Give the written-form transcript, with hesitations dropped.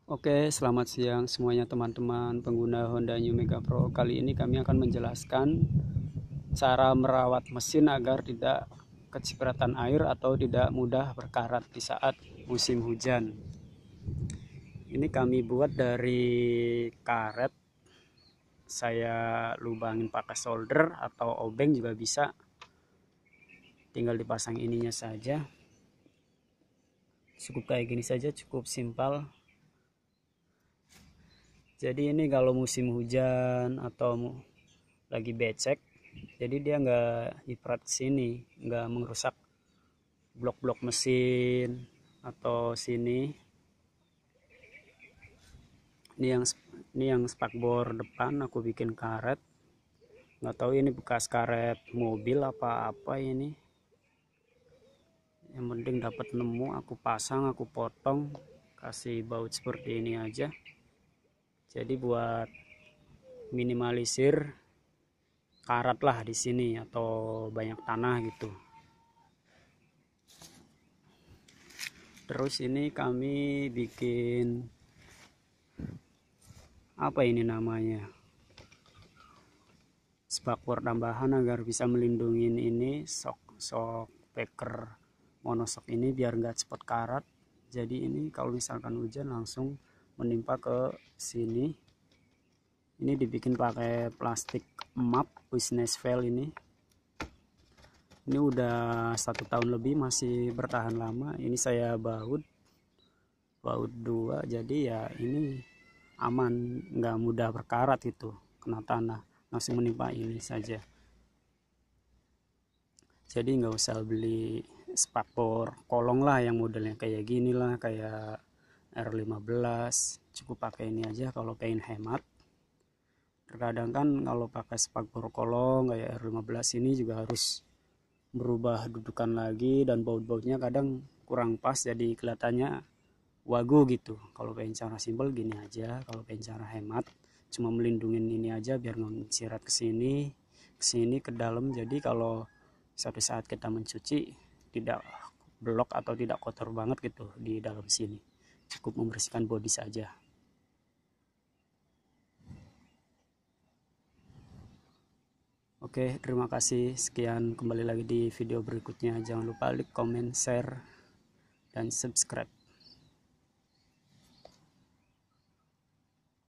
Oke, selamat siang semuanya teman-teman pengguna Honda New Mega Pro. Kali ini kami akan menjelaskan cara merawat mesin agar tidak kecipratan air atau tidak mudah berkarat di saat musim hujan. Ini kami buat dari karet. Saya lubangin pakai solder atau obeng juga bisa. Tinggal dipasang ininya saja. Cukup kayak gini saja, cukup simpel. Jadi ini kalau musim hujan atau lagi becek, jadi dia nggak nyiprat sini, nggak merusak blok-blok mesin atau sini. Ini yang spakbor depan aku bikin karet, nggak tahu ini bekas karet mobil apa-apa ini. Yang penting dapat nemu, aku pasang, aku potong, kasih baut seperti ini aja. Jadi buat minimalisir karat lah di sini atau banyak tanah gitu. Terus ini kami bikin apa ini namanya, spakbor tambahan agar bisa melindungi ini shock breaker monoshock ini biar nggak cepat karat. Jadi ini kalau misalkan hujan langsung menimpa ke sini. Ini dibikin pakai plastik map business fail ini udah 1 tahun lebih masih bertahan lama. Ini saya baut 2, jadi ya ini aman, nggak mudah berkarat itu kena tanah, langsung menimpa ini saja. Jadi nggak usah beli spakbor kolong lah yang modelnya kayak gini lah, kayak R15, cukup pakai ini aja kalau pengen hemat. Terkadang kan kalau pakai spakbor kolong kayak R15 ini juga harus berubah dudukan lagi dan baut-bautnya kadang kurang pas, jadi kelihatannya wagu gitu. Kalau pengen cara simpel gini aja, kalau pengen cara hemat cuma melindungin ini aja biar nggak sirat ke sini ke dalam. Jadi kalau suatu saat kita mencuci tidak blok atau tidak kotor banget gitu di dalam sini, cukup membersihkan bodi saja. Oke, terima kasih. Sekian, kembali lagi di video berikutnya. Jangan lupa like, comment, share, dan subscribe.